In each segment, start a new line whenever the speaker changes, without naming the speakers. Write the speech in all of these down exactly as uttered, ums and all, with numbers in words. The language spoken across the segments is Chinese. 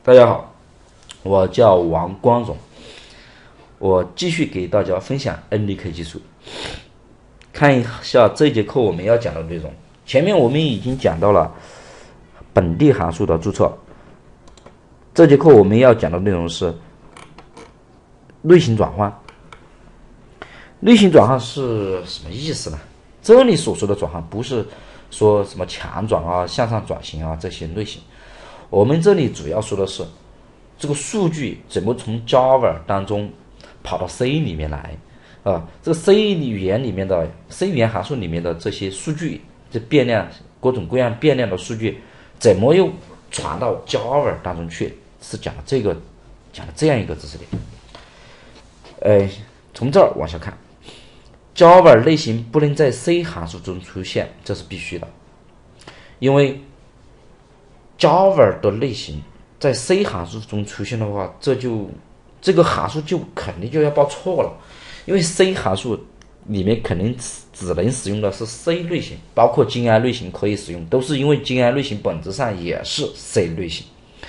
大家好，我叫王光荣，我继续给大家分享 N D K 技术。看一下这节课我们要讲的内容。前面我们已经讲到了本地函数的注册，这节课我们要讲的内容是类型转换。类型转换是什么意思呢？这里所说的转换不是说什么强转啊、向上转型啊这些类型，我们这里主要说的是这个数据怎么从 Java 当中跑到 C 里面来啊？这个 C 语言里面的 C 语言函数里面的这些数据，这变量各种各样变量的数据，怎么又传到 Java 当中去？是讲的这个，讲的这样一个知识点。呃，从这儿往下看。Java 类型不能在 C 函数中出现，这是必须的，因为 Java 的类型在 C 函数中出现的话，这就这个函数就肯定就要报错了，因为 C 函数里面肯定只能使用的是 C 类型，包括精安类型可以使用，都是因为精安类型本质上也是 C 类型。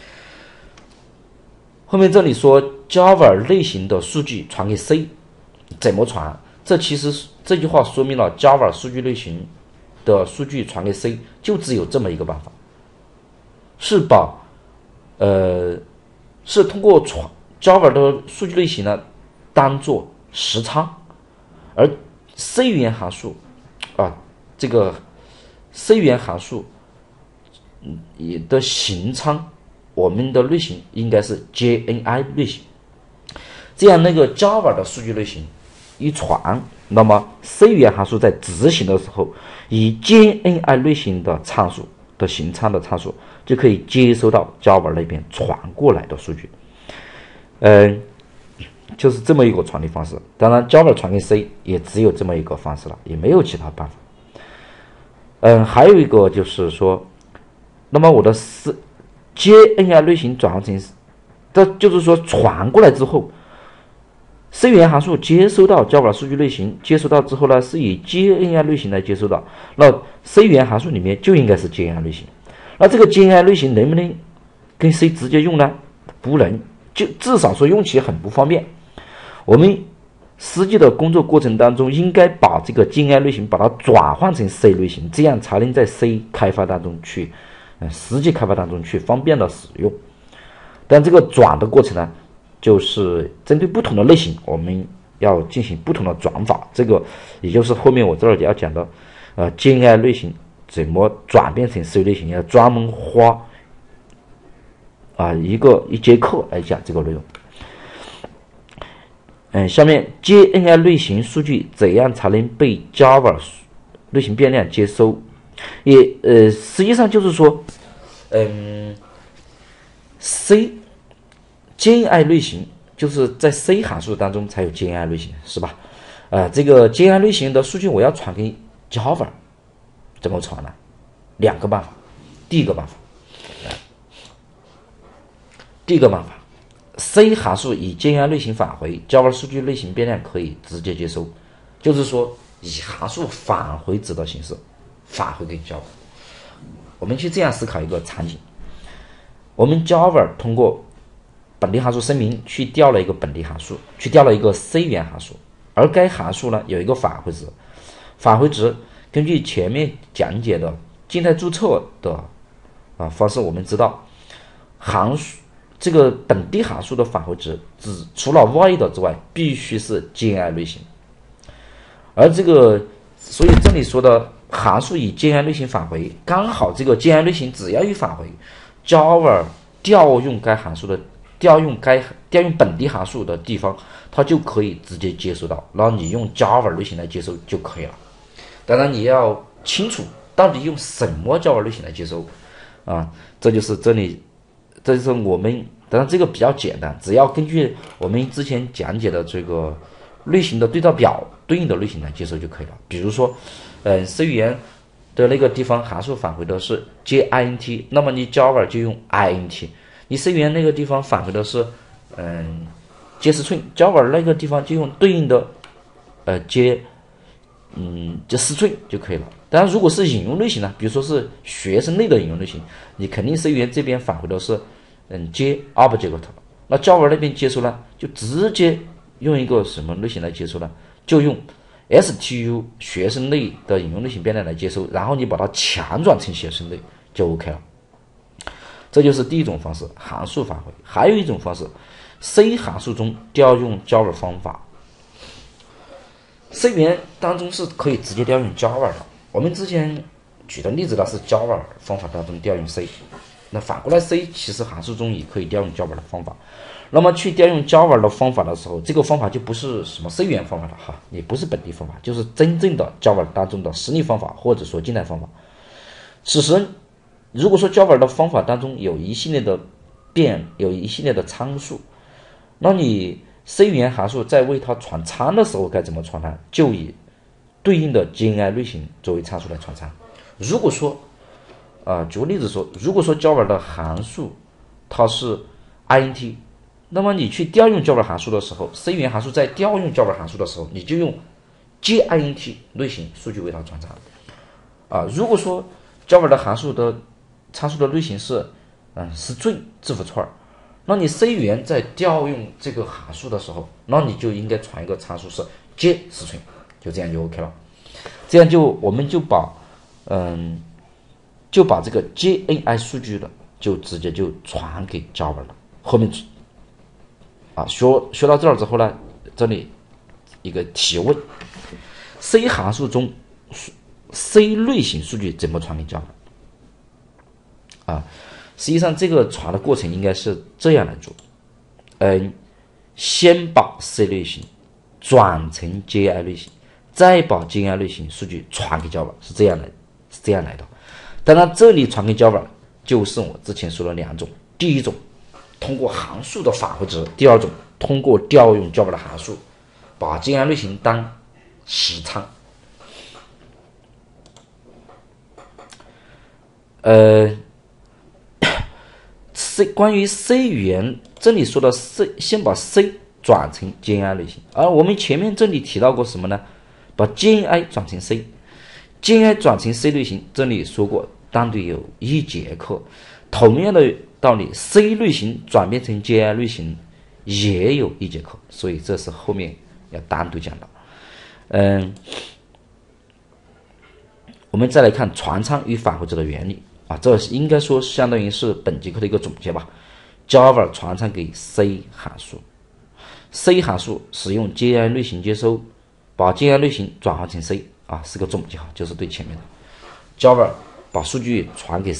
后面这里说 Java 类型的数据传给 C， 怎么传？这其实这句话说明了 Java 数据类型的数据传给 C 就只有这么一个办法，是把呃是通过传 Java 的数据类型呢当做实仓，而 C 语言函数啊这个 C 语言函数的形仓，我们的类型应该是 J N I 类型，这样那个 Java 的数据类型一传，那么 C 语言函数在执行的时候，以 J N I 类型的参数的形仓的参数就可以接收到 Java 那边传过来的数据。嗯，就是这么一个传递方式。当然 Java 传给 C 也只有这么一个方式了，也没有其他办法。嗯，还有一个就是说，那么我的 J N I 类型转换成，这就是说传过来之后，C 语言函数接收到 Java 数据类型，接收到之后呢，是以 J N I 类型来接收到。那 C 语言函数里面就应该是 J N I 类型。那这个 J N I 类型能不能跟 C 直接用呢？不能，就至少说用起很不方便。我们实际的工作过程当中，应该把这个 J N I 类型把它转换成 C 类型，这样才能在 C 开发当中去，呃，实际开发当中去方便的使用。但这个转的过程呢，就是针对不同的类型，我们要进行不同的转法，这个也就是后面我这儿要讲的，呃 ，J N I 类型怎么转变成 C 类型，要专门花啊、呃、一个一节课来讲这个内容。嗯，下面 J N I 类型数据怎样才能被 Java 类型变量接收？也呃，实际上就是说，嗯 ，C J N I 类型就是在 C 函数当中才有 J N I 类型，是吧？呃，这个 J N I 类型的数据我要传给 Java， 怎么传呢？两个办法。第一个办法，第一个办法 ，C 函数以 J N I 类型返回 ，Java 数据类型变量可以直接接收，就是说以函数返回值的形式返回给 Java。我们去这样思考一个场景：我们 Java 通过本地函数声明去调了一个本地函数，去调了一个 C 语言函数，而该函数呢有一个返回值，返回值根据前面讲解的静态注册的啊方式，我们知道函数这个本地函数的返回值只除了 void 之外，必须是 J N I 类型，而这个所以这里说的函数以 J N I 类型返回，刚好这个 J N I 类型只要一返回 ，Java 调用该函数的。调用该调用本地函数的地方，它就可以直接接收到，然后你用 Java 类型来接收就可以了。当然你要清楚到底用什么 Java 类型来接收啊，这就是这里，这就是我们当然这个比较简单，只要根据我们之前讲解的这个类型的对照表对应的类型来接收就可以了。比如说，嗯 ，C 语言的那个地方函数返回的是 J I N T， 那么你 Java 就用 I N T。你 C 语言那个地方返回的是，嗯 ，J string，Java 那个地方就用对应的，呃 J， 嗯 J string 就可以了。当然，如果是引用类型呢，比如说是学生类的引用类型，你肯定 C 语言这边返回的是， 嗯接 object， 那 Java 那边接收呢，就直接用一个什么类型来接收呢？就用 S T U 学生类的引用类型变量来接收，然后你把它强转成学生类就 OK 了。这就是第一种方式，函数返回。还有一种方式 ，C 函数中调用 Java 方法。C 语言当中是可以直接调用 Java 的。我们之前举的例子呢是 Java 方法当中调用 C， 那反过来 C 其实函数中也可以调用 Java 的方法。那么去调用 Java 的方法的时候，这个方法就不是什么 C 语言方法了哈，也不是本地方法，就是真正的 Java 当中的实例方法或者说近代方法。此时如果说 Java 的方法当中有一系列的变，有一系列的参数，那你 C 语言函数在为它传参的时候该怎么传呢？就以对应的 J N I 类型作为参数来传参。如果说啊、呃，举个例子说，如果说 Java 的函数它是 int， 那么你去调用 Java 函数的时候 ，C 语言函数在调用 Java 函数的时候，你就用 J_int 类型数据为它传参。啊，如果说 Java 的函数的参数的类型是嗯 string 字符串，那你 C 语言在调用这个函数的时候，那你就应该传一个参数是 J string， 就这样就 OK 了。这样就我们就把嗯就把这个 J N I 数据的就直接就传给 Java 了。后面啊学学到这儿之后呢，这里一个提问 ：C 函数中 C 类型数据怎么传给 Java？ 啊，实际上这个传的过程应该是这样来做，嗯，先把 C 类型转成 J I 类型，再把 J I 类型数据传给 Java， 是这样来，是这样来的。当然，这里传给 Java 就是我之前说的两种，第一种通过函数的返回值，第二种通过调用 Java 的函数，把 J I 类型当实参。呃。C 关于 C 语言，这里说的 C 先把 C 转成 J N I 类型，而我们前面这里提到过什么呢？把 J N I 转成 C，J N I 转成 C 类型，这里说过单独有一节课。同样的道理 ，C 类型转变成 J N I 类型也有一节课，所以这是后面要单独讲的。嗯，我们再来看传参与返回值的原理。啊，这应该说相当于是本节课的一个总结吧。Java 传参给 C 函数 ，C 函数使用 J N I 类型接收，把 J N I 类型转换成 C， 啊，是个总结哈，就是对前面的。Java 把数据传给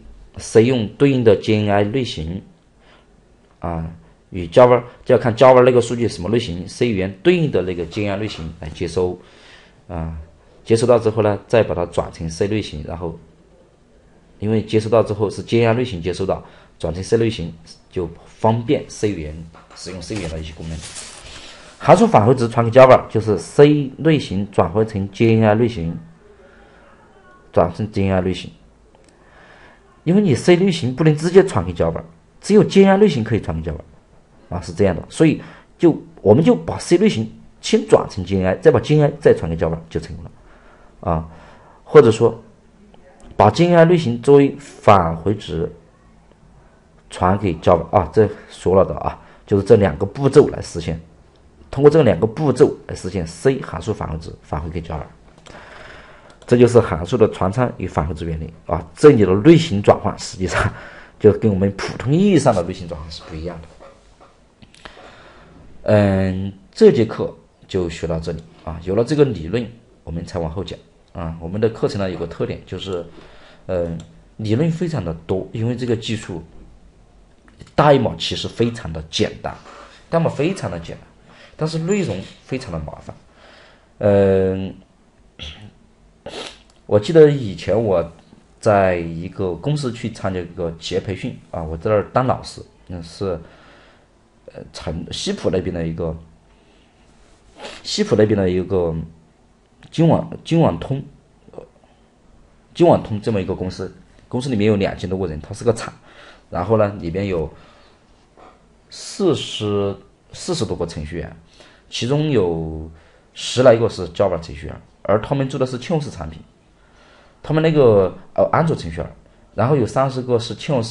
C，C 用对应的 J N I 类型，啊，与 Java 就要看 Java 那个数据什么类型 ，C 语言对应的那个 J N I 类型来接收，啊，接收到之后呢，再把它转成 C 类型，然后。因为接收到之后是 J N I 类型接收到，转成 C 类型就方便 C 语言使用 C 语言的一些功能。函数返回值传给 Java 就是 C 类型转换成 J N I 类型，转成 J N I 类型。因为你 C 类型不能直接传给 Java， 只有 J N I 类型可以传给 Java， 啊是这样的，所以就我们就把 C 类型先转成 J N I， 再把 J N I 再传给 Java 就成功了，啊，或者说。把 J N I 类型作为返回值传给 Java 啊，这说了的啊，就是这两个步骤来实现，通过这两个步骤来实现 C 函数返回值返回给 Java， 这就是函数的传参与返回值原理啊。这里的类型转换实际上就跟我们普通意义上的类型转换是不一样的。嗯，这节课就学到这里啊，有了这个理论，我们才往后讲。啊，我们的课程呢有个特点就是，呃，理论非常的多，因为这个技术代码其实非常的简单，代码非常的简单，但是内容非常的麻烦。嗯、呃，我记得以前我在一个公司去参加一个企业培训啊，我在那儿当老师，那是呃成西浦那边的一个西浦那边的一个。金网金网通，金网通这么一个公司，公司里面有两千多个人，它是个厂，然后呢，里边有四十四十多个程序员，其中有十来个是 Java 程序员，而他们做的是嵌式产品，他们那个呃安卓程序员，然后有三十个是嵌式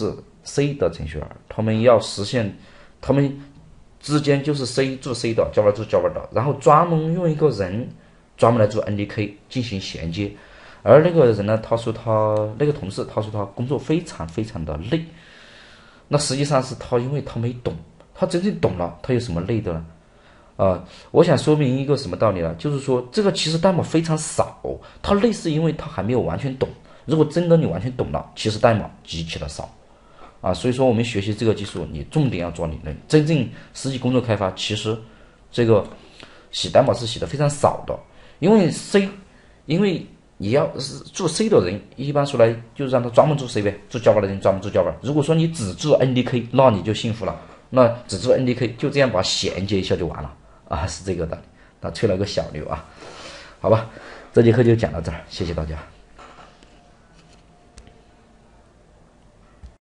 C 的程序员，他们要实现，他们之间就是 C 做 C 的，Java 做 Java 的，然后专门用一个人专门来做 N D K 进行衔接。而那个人呢，他说他那个同事，他说他工作非常非常的累。那实际上是他因为他没懂，他真正懂了，他有什么累的呢？啊、呃，我想说明一个什么道理呢？就是说这个其实代码非常少，他累是因为他还没有完全懂。如果真的你完全懂了，其实代码极其的少。啊，所以说我们学习这个技术，你重点要做理论，真正实际工作开发，其实这个写代码是写的非常少的。因为 C， 因为你要做 C 的人，一般说来就让他专门做 C 呗，做 Java 的人专门做 Java。如果说你只做 N D K， 那你就幸福了，那只做 N D K 就这样把衔接一下就完了啊，是这个道理。那吹了个小牛啊，好吧，这节课就讲到这儿，谢谢大家。